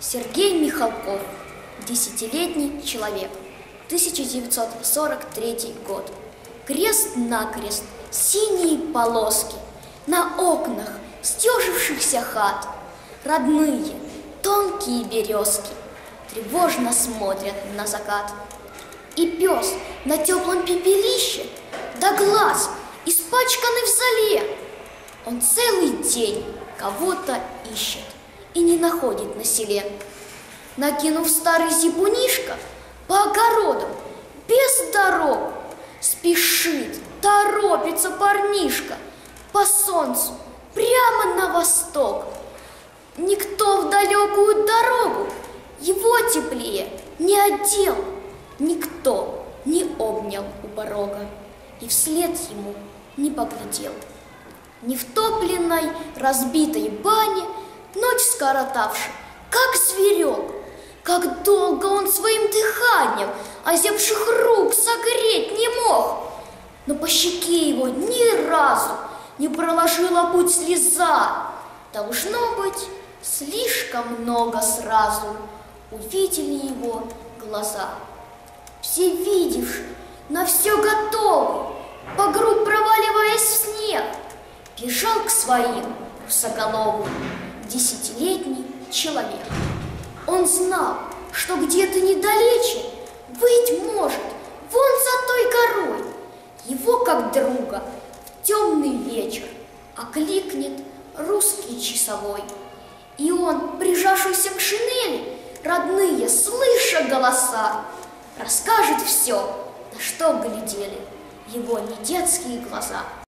Сергей Михалков, десятилетний человек, 1943 год. Крест-накрест, синие полоски, на окнах стёжившихся хат. Родные, тонкие березки тревожно смотрят на закат. И пес на теплом пепелище до глаз, испачканный в золе. Он целый день кого-то ищет и не находит на селе. Накинув старый зипунишко по огородам, без дорог, спешит, торопится парнишка по солнцу прямо на восток. Никто в далекую дорогу его теплее не одел, никто не обнял у порога и вслед ему не поглядел. Не в топленной, разбитой бане, ночь скоротавши, как зверек, как долго он своим дыханием озябших рук согреть не мог. Но по щеке его ни разу не проложила путь слеза. Должно быть, слишком много сразу увидели его глаза. Все видевшие, на все готовый, по грудь проваливаясь в снег, бежал к своим русоголовым десятилетний человек. Он знал, что где-то недалече, быть может, вон за той горой, его как друга в темный вечер окликнет русский часовой. И он, прижавшийся к шинели, родные, слыша голоса, расскажет все, на что глядели его недетские глаза.